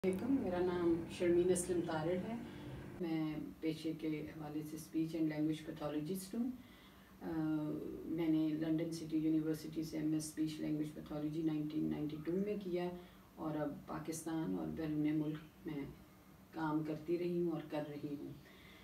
میرا نام شرمین اسلم تارڑ ہے. میں پیشے کے حوالے سے اسپیچ اینڈ لینگویج پیتھولوجسٹ ہوں. میں نے لنڈن سٹی یونیورسٹی سے M S speech language pathology 1992 میں کیا اور اب پاکستان اور بیرون ملک میں کام کرتی رہی ہوں اور کر رہی ہوں.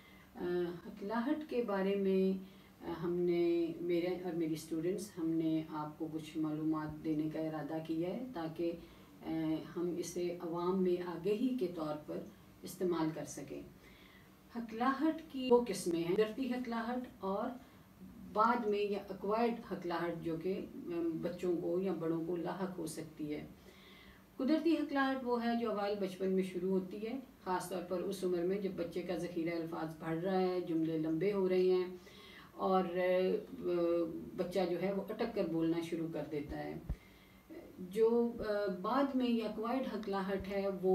ہکلاہٹ کے بارے میں ہم نے میرے اور میری اسٹوڈنٹس ہم نے آپ کو کچھ معلومات دینے کا ارادہ کیا ہے تاکہ ہم اسے عوام میں آگہی کے طور پر استعمال کر سکیں. ہکلاہٹ کی دو قسمیں ہیں، قدرتی ہکلاہٹ اور بعد میں یا ایکوائرڈ ہکلاہٹ جو کہ بچوں کو یا بڑوں کو لاحق ہو سکتی ہے. قدرتی ہکلاہٹ وہ ہے جو اوائل بچپن میں شروع ہوتی ہے، خاص طور پر اس عمر میں جب بچے کا ذخیرہ الفاظ بڑھ رہا ہے، جملے لمبے ہو رہے ہیں اور بچہ جو ہے وہ اٹک کر بولنا شروع کر دیتا ہے. جو بعد میں یا ایکوائرڈ ہکلاہٹ ہے وہ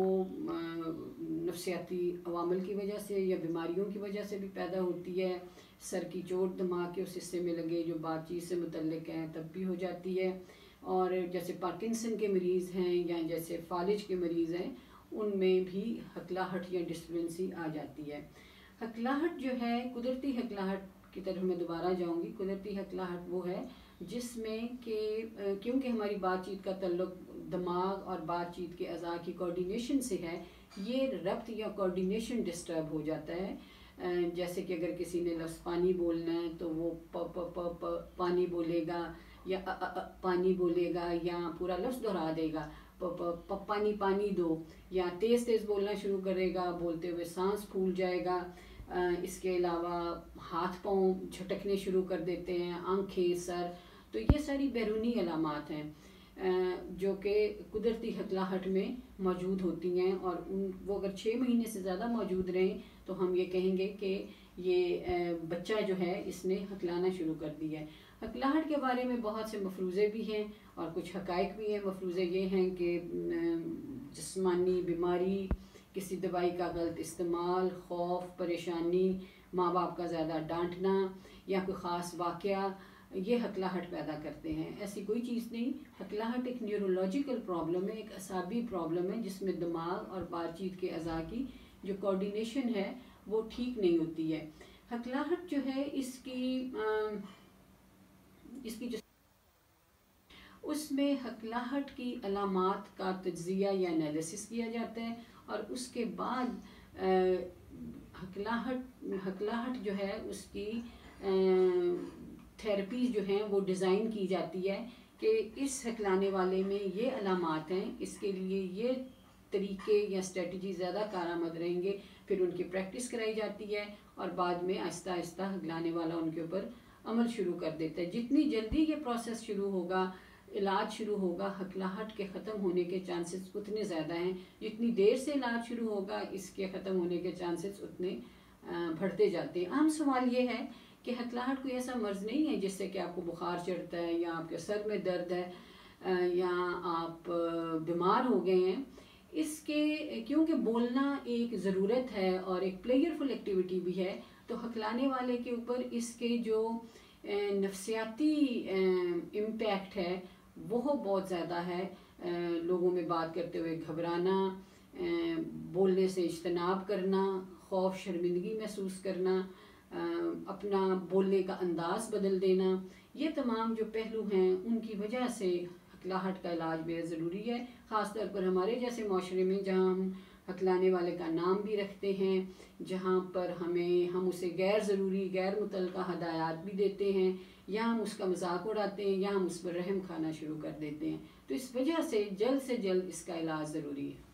نفسیاتی عوامل کی وجہ سے یا بیماریوں کی وجہ سے بھی پیدا ہوتی ہے. سر کی چوٹ دماغ کے اس حصے میں لگے جو بات چیت سے متعلق ہیں تب بھی ہو جاتی ہے. اور جیسے پارکنسن کے مریض ہیں یا جیسے فالج کے مریض ہیں ان میں بھی ہکلاہٹ یا ڈسٹربنسی آ جاتی ہے. ہکلاہٹ جو ہے قدرتی ہکلاہٹ کی طرف میں دوبارہ جاؤں گی. قدرتی ہکلاہٹ وہ ہے جس میں کہ کیونکہ ہماری بات چیت کا تعلق دماغ اور بات چیت کے اعضاء کی کوارڈینیشن سے ہے، یہ ربط یا کوارڈینیشن ڈسٹرب ہو جاتا ہے. جیسے کہ اگر کسی نے لفظ پانی بولنا ہے تو وہ پانی بولے گا یا پانی بولے گا یا پورا لفظ دہرا دے گا، پانی پانی دو، یا تیز تیز بولنا شروع کرے گا، بولتے ہوئے سانس پھول جائے گا. اس کے علاوہ ہاتھ پاؤں جھٹکنے شروع کر دیتے ہیں، آنکھیں، سر. تو یہ ساری بیرونی علامات ہیں جو کہ قدرتی ہکلاہٹ میں موجود ہوتی ہیں، اور وہ اگر 6 مہینے سے زیادہ موجود رہیں تو ہم یہ کہیں گے کہ یہ بچہ جو ہے اس نے ہکلانا شروع کر دیا ہے. ہکلاہٹ کے بارے میں بہت سے مفروضے بھی ہیں اور کچھ حقائق بھی ہیں. مفروضے یہ ہیں کہ جسمانی بیماری، کسی دوائی کا غلط استعمال، خوف، پریشانی، ماں باپ کا زیادہ ڈانٹنا یا کوئی خاص واقعہ یہ ہکلاہٹ پیدا کرتے ہیں. ایسی کوئی چیز نہیں. ہکلاہٹ ایک نیورولوجیکل پرابلم ہے، ایک اعصابی پرابلم ہے جس میں دماغ اور بات چیت کے اعضاء کی جو کوارڈینیشن ہے وہ ٹھیک نہیں ہوتی ہے. ہکلاہٹ جو ہے اس کی جو اس میں ہکلاہٹ کی علامات کا تجزیہ یا انالیسس کیا جاتا ہے اور اس کے بعد ہکلاہٹ جو ہے اس کی تھیراپیز جو ہیں وہ ڈیزائن کی جاتی ہے کہ اس ہکلانے والے میں یہ علامات ہیں، اس کے لیے یہ طریقے یا اسٹریٹجی زیادہ کارآمد رہیں گے. پھر ان کی پریکٹس کرائی جاتی ہے اور بعد میں آہستہ آہستہ ہکلانے والا ان کے اوپر عمل شروع کر دیتا ہے. جتنی جلدی یہ پروسیس شروع ہوگا، علاج شروع ہوگا، ہکلاہٹ کے ختم ہونے کے چانسز اتنے زیادہ ہیں. جتنی دیر سے علاج شروع ہوگا اس کے ختم ہونے کے چانسز اتنے بڑھتے جاتے ہیں. اہم سوال یہ ہے کہ ہکلاہٹ کوئی ایسا مرض نہیں ہے جس سے کہ آپ کو بخار چڑھتا ہے یا آپ کے سر میں درد ہے یا آپ بیمار ہو گئے ہیں. اس کے کیونکہ بولنا ایک ضرورت ہے اور ایک پلیئرفل ایکٹیویٹی بھی ہے، تو ہکلانے والے کے اوپر اس کے جو نفسیاتی امپیکٹ ہے وہ بہت زیادہ ہے. لوگوں میں بات کرتے ہوئے گھبرانا، بولنے سے اجتناب کرنا، خوف، شرمندگی محسوس کرنا، اپنا بولنے کا انداز بدل دینا، یہ تمام جو پہلو ہیں ان کی وجہ سے ہکلاہٹ کا علاج بے ضروری ہے. خاص طور پر ہمارے جیسے معاشرے میں جہاں ہم ہکلانے والے کا نام بھی رکھتے ہیں، جہاں پر ہم اسے غیر ضروری، غیر متعلقہ ہدایات بھی دیتے ہیں، یا ہم اس کا مذاق اڑاتے ہیں یا ہم اس پر رحم کھانا شروع کر دیتے ہیں. تو اس وجہ سے جلد اس کا علاج ضروری ہے.